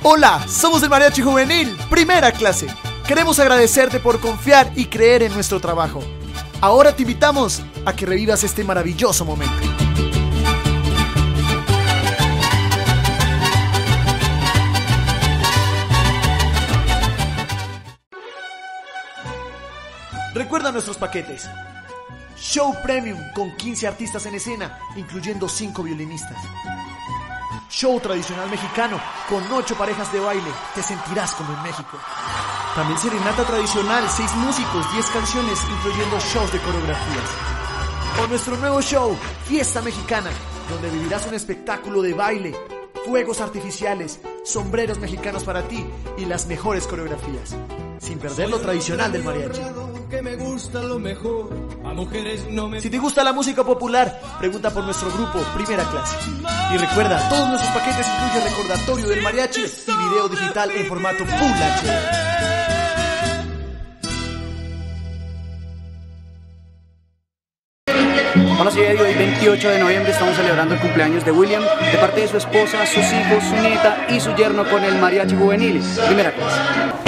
Hola, somos el Mariachi Juvenil, primera clase. Queremos agradecerte por confiar y creer en nuestro trabajo. Ahora te invitamos a que revivas este maravilloso momento. Recuerda nuestros paquetes. Show Premium con 15 artistas en escena, incluyendo 5 violinistas. Show tradicional mexicano con 8 parejas de baile, te sentirás como en México. También serenata tradicional, 6 músicos, 10 canciones, incluyendo shows de coreografías. O nuestro nuevo show, Fiesta Mexicana, donde vivirás un espectáculo de baile, fuegos artificiales, sombreros mexicanos para ti y las mejores coreografías, sin perder lo tradicional del mariachi. Si te gusta la música popular, pregunta por nuestro grupo Primera Clase. Y recuerda, todos nuestros paquetes incluyen recordatorio del mariachi y video digital en formato Full HD. Hola, soy Eddie. Hoy 28 de noviembre estamos celebrando el cumpleaños de William, de parte de su esposa, sus hijos, su nieta y su yerno con el Mariachi Juvenil, Primera Clase.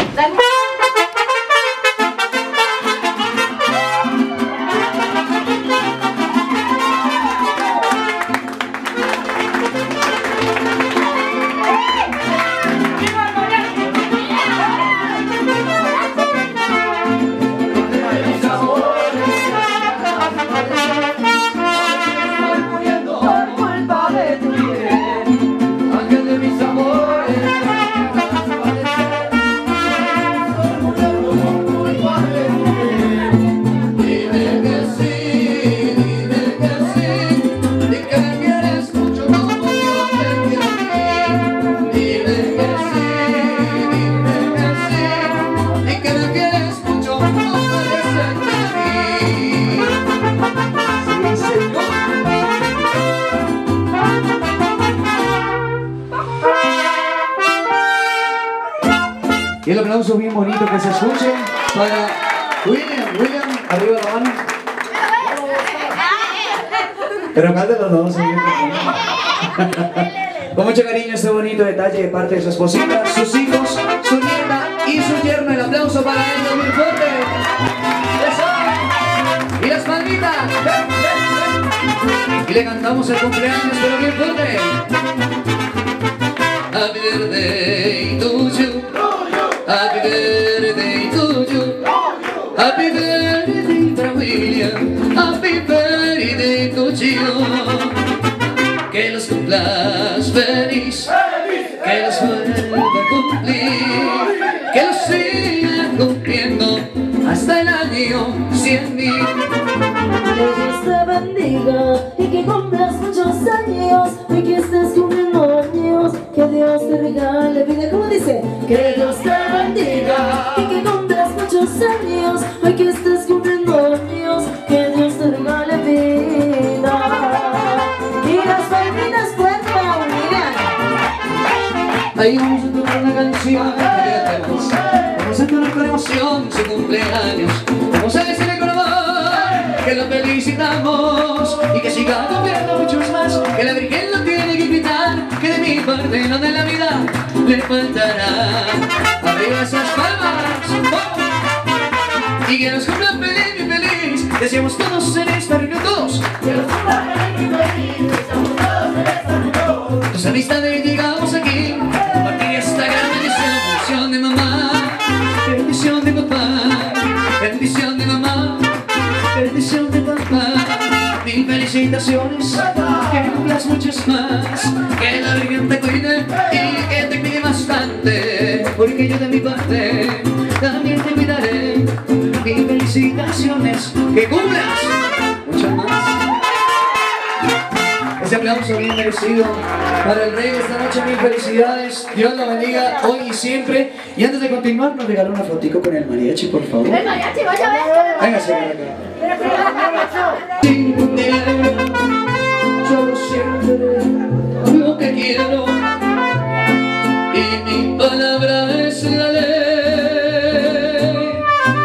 Y el aplauso bien bonito que se escuche para William, arriba la mano. Pero cántalo, no, con mucho cariño este bonito detalle de parte de su esposita, sus hijos, su nieta y su yerno. El aplauso para ellos muy fuerte. Eso. Y las palmitas. Y le cantamos el cumpleaños, pero bien fuerte. Happy birthday to you. Happy birthday to you. Happy birthday para William. Happy birthday to you. Que los cumplas feliz. Que los vuelva a cumplir. Que los siga cumpliendo hasta el año 100,000. Que Dios te bendiga y que cumplas muchos años y que estés cumpliendo años. Que Dios te regale vida, como dice. Que Dios te bendiga y que cumplas muchos años y que estés cumpliendo años. Que Dios te regale vida. Y las palmitas fuertes, mira. Ahí vamos a tocar una canción. Vamos a tocar con emoción su cumpleaños. Vamos a decirle con amor que lo felicitamos y que siga cumpliendo muchos más. Que la Virgen lo tiene que invitar, que de mi parte no de la vida le faltará. Arriba esas palmas, oh. Y que nos cumpla feliz y feliz. Deseamos todos en esta reunión, todos. Que nos cumpla feliz y feliz. Deseamos todos en esta reunión. Tus amistades llegamos aquí, compartir esta gran bendición de mamá, bendición de papá, bendición de mamá, bendición de papá. Mil felicitaciones, que cumplas muchas más, que la Virgen te cuide y que te cuide bastante, porque yo de mi parte también te cuidaré. Mil felicitaciones, que cumplas muchas más. Ese aplauso bien merecido para el rey de esta noche. Mil felicidades, Dios lo bendiga hoy y siempre. Y antes de continuar, nos regaló una fotico con el mariachi, por favor. El mariachi, vaya a ver. Véngase para acá. Sin dinero, solo siempre lo que quiero, y mi palabra es la ley.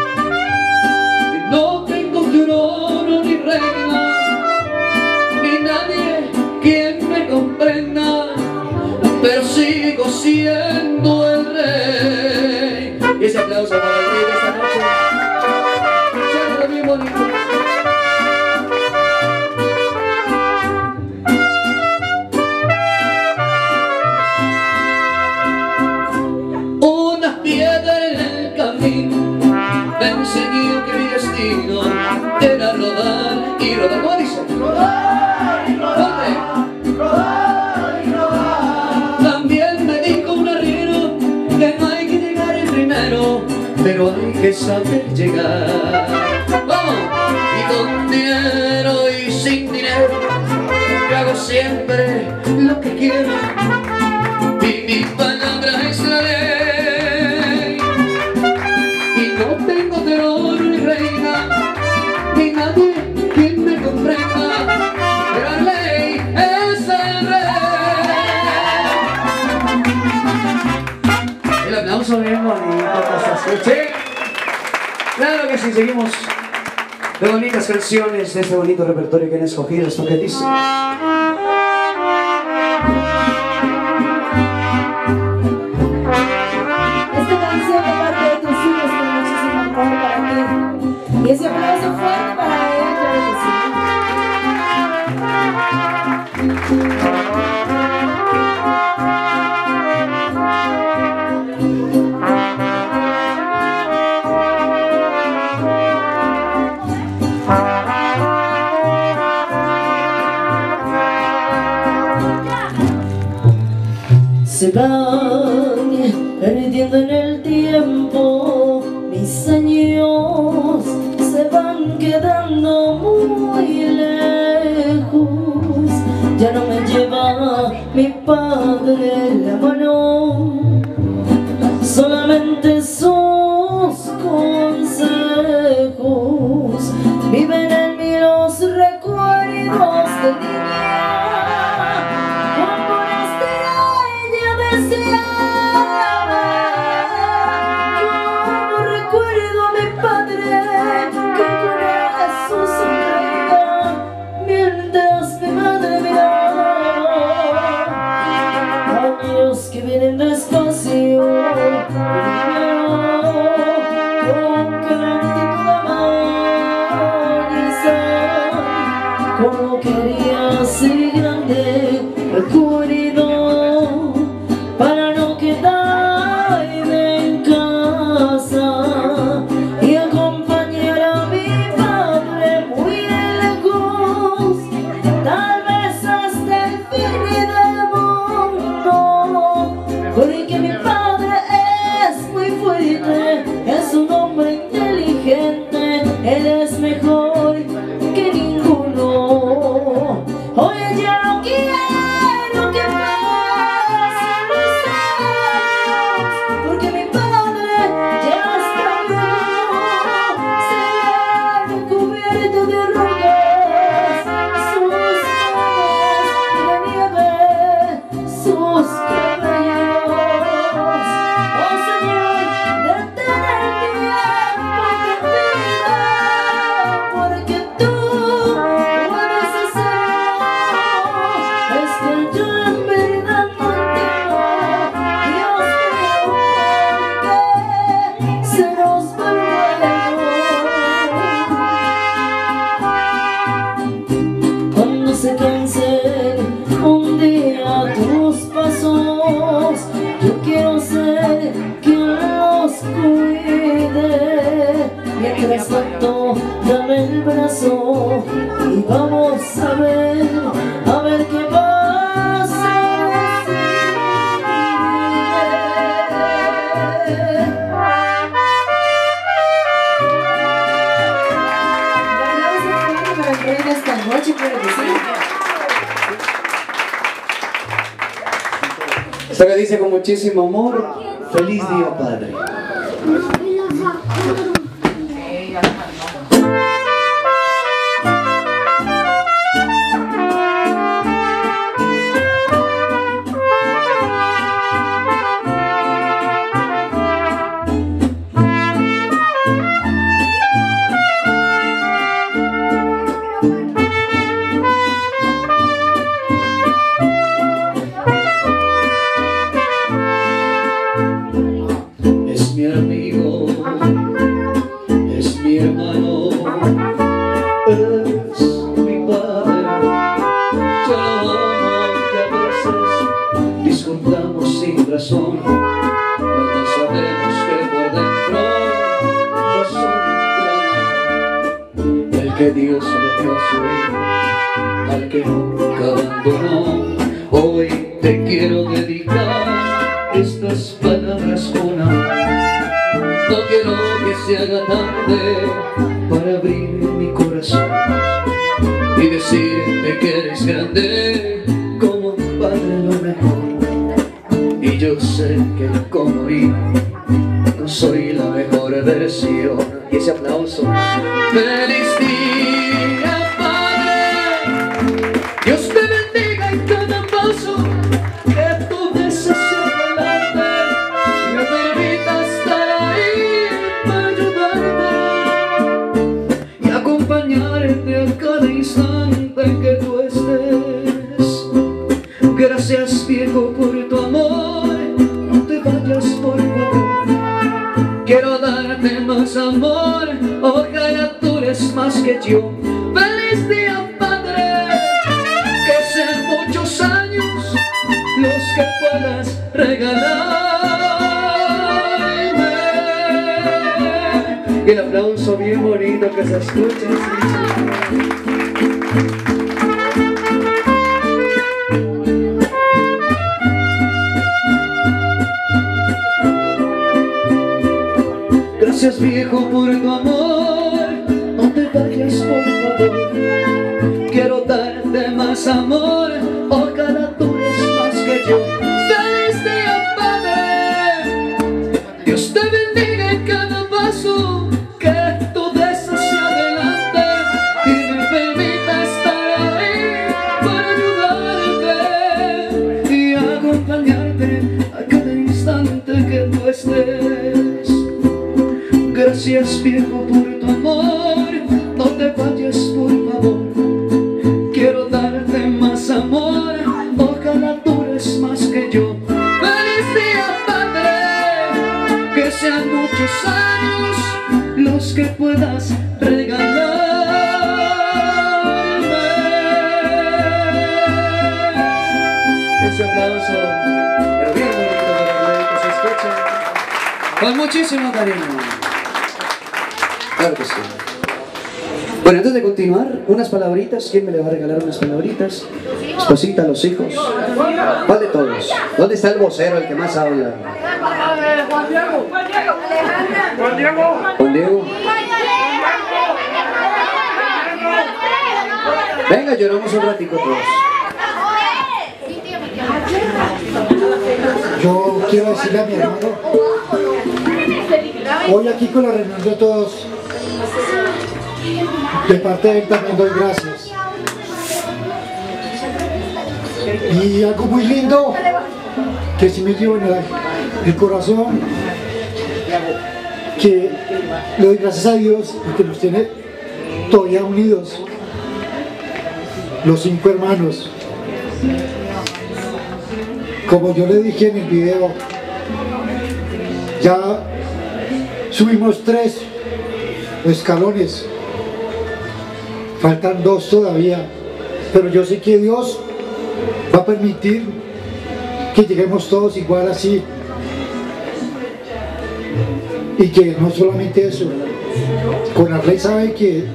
No tengo trono ni reina, ni nadie quien me comprenda, pero sigo siendo que mi destino era rodar y rodar. ¿Cómo dice? Rodar y rodar, rodar y rodar. También me dijo un arriero que no hay que llegar el primero, pero hay que saber llegar. ¡Vamos! Y con dinero y sin dinero, yo hago siempre lo que quiero. Y mi palabra es la ley. Y no tengo terror ni reina, ni nadie quien me comprenda, pero la ley es el rey. El aplauso bien bonito, ¿sí? Claro que sí, seguimos de bonitas canciones de este bonito repertorio que han escogido. Esto que dice: y ese aplauso fuerte para ella, claro que sí. Se van perdiendo en el tiempo mis años, se van quedando muy lejos. Ya no me lleva mi padre la mano, solamente sus consejos. Viven en mí los recuerdos de niña, cuando ella deseaba. Como recuerdo a mi padre que con eso sonreía mientras mi madre miraba. Años que vienen despacio, con que lentitud amanizar. Como quería ser grande, recuerdo, para no quedarme en casa y acompañar a mi padre muy lejos, tal vez hasta el fin del mundo, porque mi padre es muy fuerte, es un hombre inteligente, él es mejor que ninguno. Hoy ya no quiero que pasen los años, porque mi padre ya está viejo, se ve cubierto de arrugas, sus manos de nieve, sus cabellos. Oh Señor, detén el tiempo que pida, porque tú puedes hacerlo. Es que yo en verdad no entiendo, Dios mío, por qué se nos va el vuelo. Cuando se cansen un día tus pasos, yo quiero ser quien los cuide. Mientras tanto, dame el brazo y vamos a ver qué pasa. Para el rey de esta noche, claro que sí. Esto que dice con muchísimo amor: feliz día, padre. Es mi amigo, es mi hermano, es mi padre. Yo lo amo, que a veces discutamos sin razón. Los dos sabemos que por dentro no son que Dios le dio a su hijo, al que nunca abandonó. Hoy te quiero dedicar estas palabras con amor. No quiero que se haga tarde para abrir mi corazón y decirte que eres grande como un padre lo mejor. Y yo sé que como hijo no soy la mejor versión. Y ese aplauso. ¡Feliz día, Padre! Dios te bendiga en cada paso que tú des hacia adelante y me permita estar ahí para ayudarte y acompañarte a cada instante que tú estés. Gracias, viejo, por tu amor. No te vayas, por favor. Quiero darte más amor. Ojalá tú eres más que yo. ¡Feliz día, Padre! Que sean muchos años los que puedas regalarme. Y el aplauso bien bonito que se escucha. Gracias, viejo, por tu amor. No te vayas, por favor. Quiero darte más amor. Ojalá tú eres más que yo. ¡Feliz día, Padre! Dios te bendiga en cada paso que tú des hacia adelante y me permita estar ahí para ayudarte y acompañarte a cada instante que tú estés. Gracias, viejo, por tu amor. No te vayas, por favor. Quiero darte más amor. Ojalá tú eres más que yo. ¡Feliz día, Padre! Que sean muchos años los que puedas regalarme. Ese aplauso, pero bien bonito para que se escuche con muchísimo cariño. Claro que sí. Bueno, antes de continuar, unas palabritas. ¿Quién me le va a regalar unas palabritas? Esposita, a los hijos. ¿Cuál de todos? ¿Dónde está el vocero, el que más habla? Juan Diego. Juan Diego. Juan Diego. Venga, lloramos un ratico todos. Yo quiero decirle a mi hermano, hoy aquí con la reunión de todos, de parte de él también doy gracias. Y algo muy lindo que sí me llevo en el corazón, que le doy gracias a Dios porque nos tiene todavía unidos, los 5 hermanos. Como yo le dije en el video, ya subimos 3 escalones, faltan 2 todavía, pero yo sé que Dios va a permitir que lleguemos todos igual así, y que no solamente eso, con Arley sabe que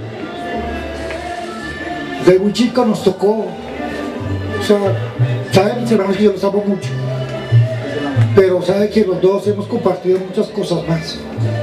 de muy chico nos tocó, o sea, saben mis hermanos que yo los amo mucho, pero sabe que los dos hemos compartido muchas cosas más.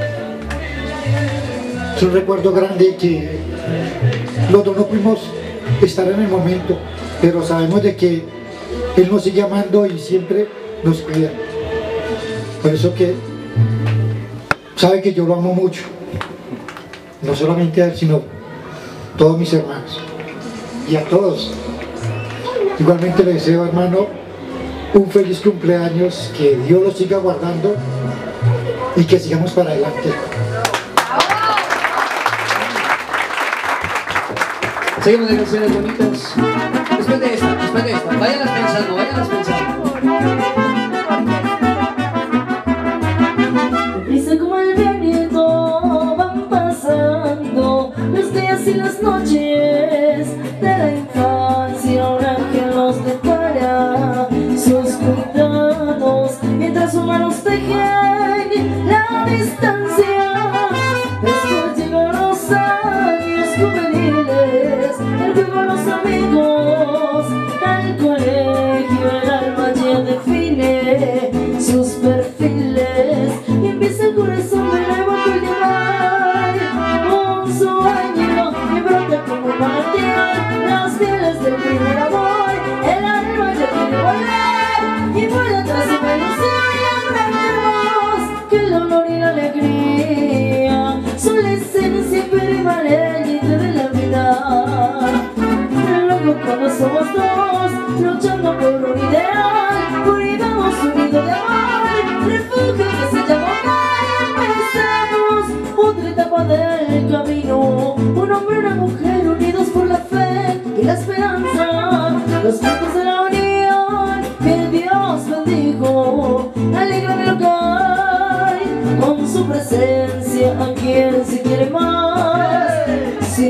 Es un recuerdo grande que los dos no pudimos estar en el momento, pero sabemos de que Él nos sigue amando y siempre nos cuida. Por eso que sabe que yo lo amo mucho, no solamente a él, sino a todos mis hermanos y a todos. Igualmente le deseo, hermano, un feliz cumpleaños, que Dios lo siga guardando y que sigamos para adelante. Seguimos de canciones bonitas. Después de esta, váyanlas pensando, váyanlas pensando. Dice como el viento van pasando los días y las noches de la infancia, un ángel los depara sus cuidados mientras humanos tejen la distancia. Después llegan los años juveniles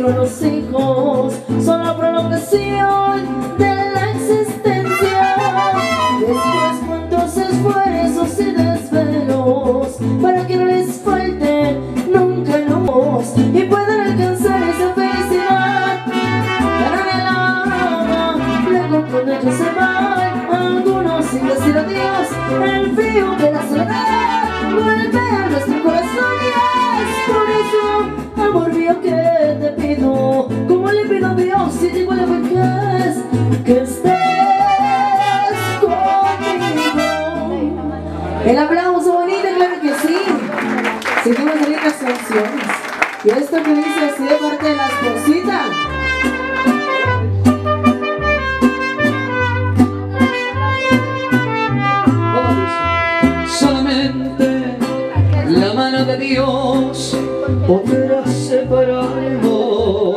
contigo los hijos son la prolongación de la existencia. Después cuántos esfuerzos y desvelos para que no les falte nunca luz y puedan alcanzar esa felicidad tan anhelada. Luego cuando ellos se van, algunos sin decir adiós, el frío de la soledad vuelve a nuestro corazón. Y es por eso, amor mío, que te pido, como le pido a Dios si digo la vejez, que estés conmigo. El aplauso bonito, claro que sí. Seguimos en estas canciones. Y esto que dice así de parte de la esposita. Solamente la mano de Dios podrá separarnos.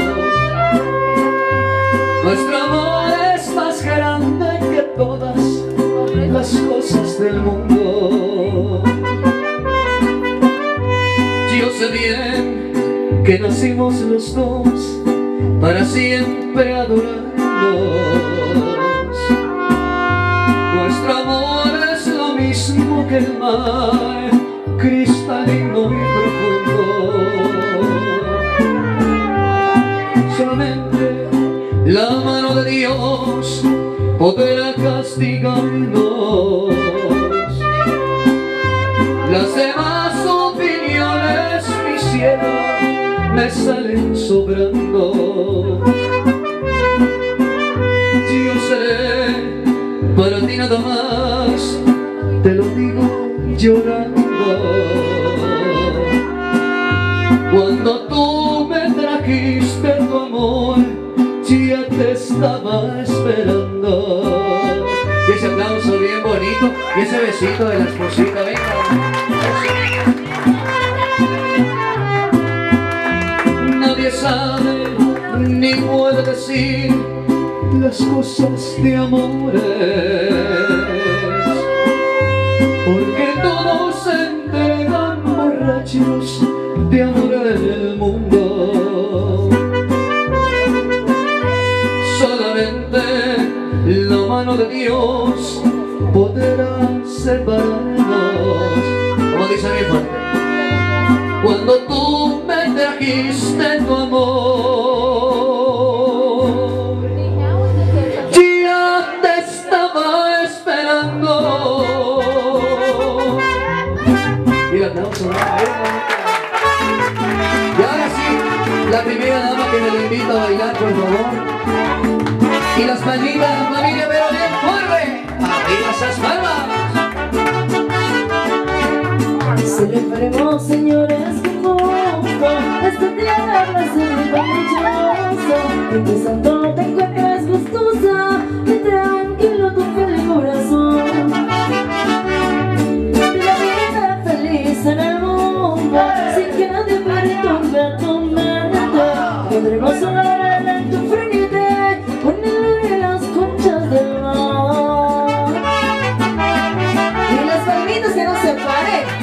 Nuestro amor es más grande que todas las cosas del mundo. Yo sé bien que nacimos los dos para siempre adorarnos. Nuestro amor es lo mismo que el mar, cristalino y profundo. Solamente la mano de Dios podrá castigarnos. Las demás opiniones, mi cielo, me salen sobrando. Yo seré para ti nada más, te lo digo llorando. Cuando tú me trajiste tu amor, ya te estaba esperando. Y ese aplauso bien bonito, y ese besito de la esposita, venga. Nadie sabe ni puede decir las cosas de amores, porque todos se entregan borrachos de amor en el mundo. Solamente la mano de Dios podrá separarnos. Como dice mi fuerte, cuando tú me trajiste tu amor, ya te estaba esperando. Y el aplauso. Y ahora sí, la primera dama que me la invita a bailar, por favor. Y las palmitas, familia, pero bien fuerte. Arriba esas palmas. Celebremos, señores, juntos esta tierra se maravillosa, en que santo te encuentras gustosa y tranquilo tu feliz corazón. La vida feliz en el mundo, sin que nadie perturbe tu mente. Podremos sonar en tu frente con el de las conchas del mar. Y las palmitas que no se paren.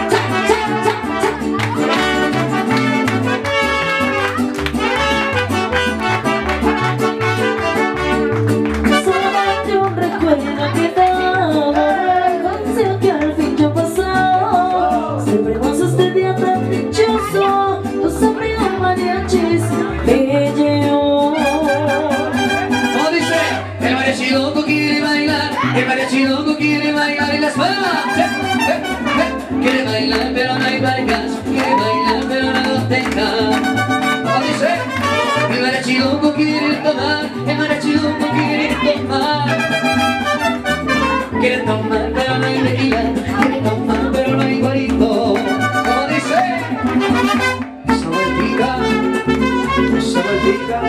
El mariachiloco quiere bailar en las palmas. Quiere bailar pero no hay barcas. Quiere bailar pero no los deja. ¿Cómo dice? El mariachiloco quiere tomar. El mariachiloco quiere tomar. Quiere tomar pero no hay tequila. Quiere tomar pero no hay guarito. ¿Cómo dice? Esa vueltita, esa vueltita.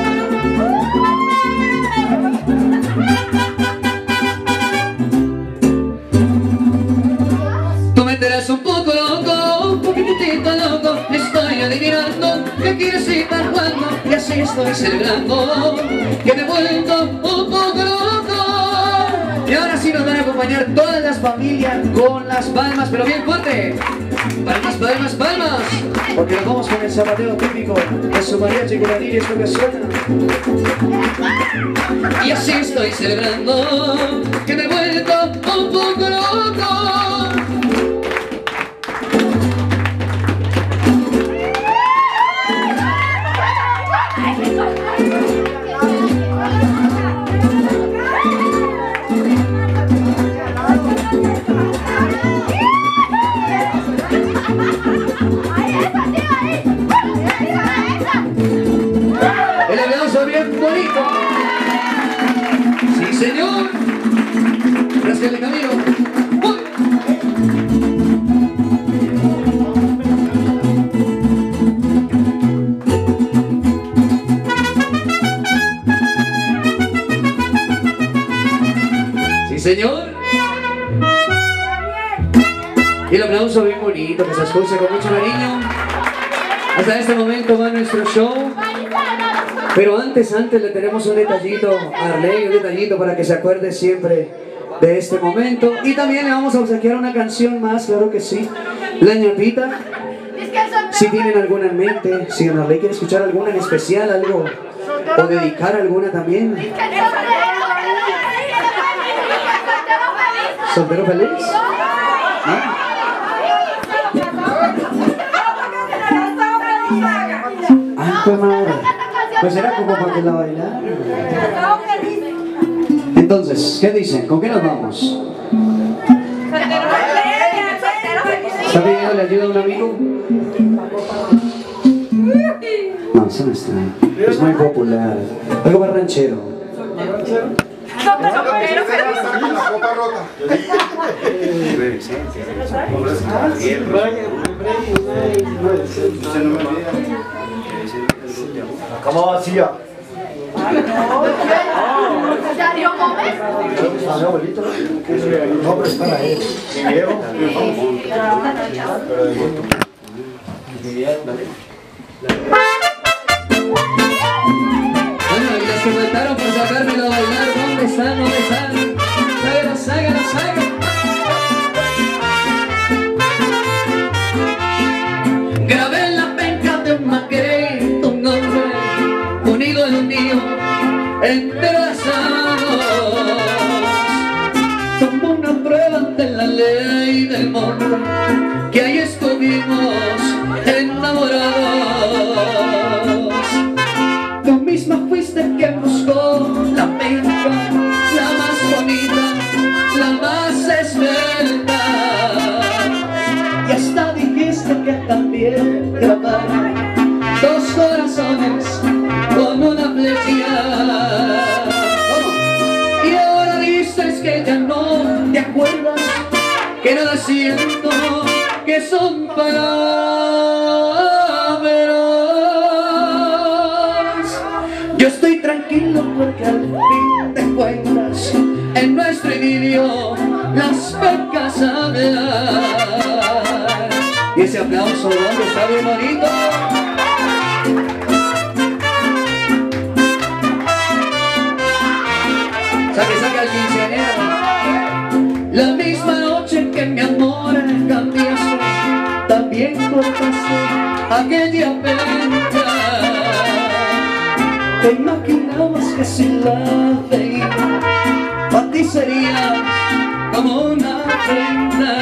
Eres un poco loco, un poquitito loco. Estoy adivinando que quieres ir para cuando, y así estoy celebrando que me he vuelto un poco loco. Y ahora sí nos van a acompañar todas las familias con las palmas, pero bien fuerte. Palmas, palmas, palmas. Porque nos vamos con el zapateo típico de su mariachi juvenil, esto que suena. Y así estoy celebrando que me he vuelto un poco loco. El aplauso bien bonito. Sí, señor. Gracias, Camilo. Sí, señor. Y el aplauso bien bonito, que se escucha con mucho cariño. Hasta este momento va nuestro show. Pero antes le tenemos un detallito a Arley, un detallito para que se acuerde siempre de este momento. Y también le vamos a obsequiar una canción más, claro que sí. La ñapita. Si tienen alguna en mente, si don Arley quiere escuchar alguna en especial, algo, o dedicar alguna también. ¿Soltero feliz? ¿No? Ah, pues madre. Pues era como para que la bailara. Entonces, ¿qué dicen? ¿Con qué nos vamos? ¿Está pidiendo la ayuda a un amigo? No, eso no está. Es muy popular. Algo más ranchero. ¿Cómo vacía? No, pero es para él. Bueno, y los que faltaron por sacármelo a bailar, ¿dónde están? ¿Dónde están? Ságanos, ságanos, ságanos. Grabé en la penca de un maquey tu nombre, unido en un mío, entrelazados, como una prueba ante la ley del mundo, que ahí estuvimos enamorados. Tú misma fuiste quien buscó la penca, la más bonita, la más esbelta, y hasta dijiste que también grabar dos corazones con una flecha. Y ahora dices que ya no te acuerdas, que nada siento, que son palabras. Yo estoy tranquilo porque al fin de cuentas en nuestro idilio las pecas hablan. Y ese aplauso, ¿dónde está bien bonito? Saque al quinceañero. La misma noche que mi amor cambiaste, también cortaste aquella penca. Te imaginabas que si la veía, para ti sería como una prenda.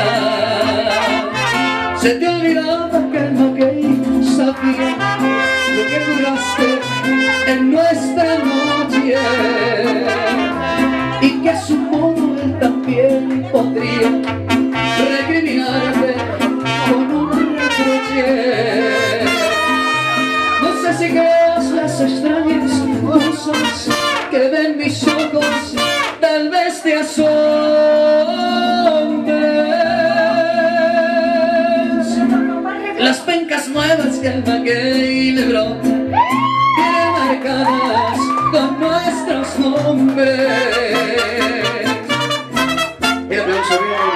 Se te olvidaba que el maquey sabía lo que duraste en nuestra noche, y que a su modo él también podría recriminarte con un reproche. No sé si creas las extrañas cosas que ven mis ojos, tal vez te asombres. Las pencas nuevas que el maguey le brota tienen marcadas con nuestros nombres. El aplauso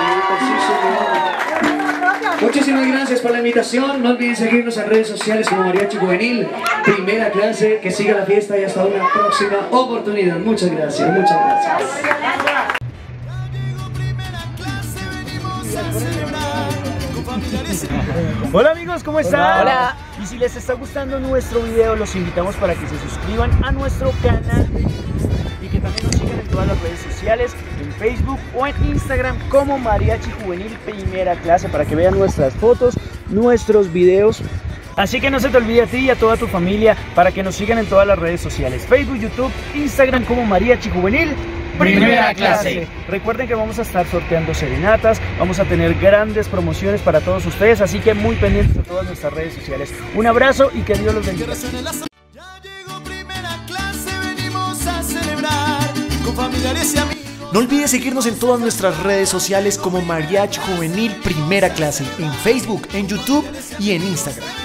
bien, muchísimas gracias por la invitación. No olviden seguirnos en redes sociales como Mariachi Juvenil, primera clase. Que siga la fiesta y hasta una próxima oportunidad. Muchas gracias, muchas gracias. Hola amigos, ¿cómo están? Hola. Y si les está gustando nuestro video, los invitamos para que se suscriban a nuestro canal de YouTube y que también nos sigan en todas las redes sociales, en Facebook o en Instagram como Mariachi Juvenil Primera Clase, para que vean nuestras fotos, nuestros videos. Así que no se te olvide a ti y a toda tu familia para que nos sigan en todas las redes sociales, Facebook, YouTube, Instagram como Mariachi Juvenil Primera Clase. Recuerden que vamos a estar sorteando serenatas, vamos a tener grandes promociones para todos ustedes, así que muy pendientes de todas nuestras redes sociales. Un abrazo y que Dios los bendiga. Ya llegó Primera Clase, venimos a celebrar con familiares y amigos. No olvides seguirnos en todas nuestras redes sociales como Mariachi Juvenil Primera Clase, en Facebook, en YouTube y en Instagram.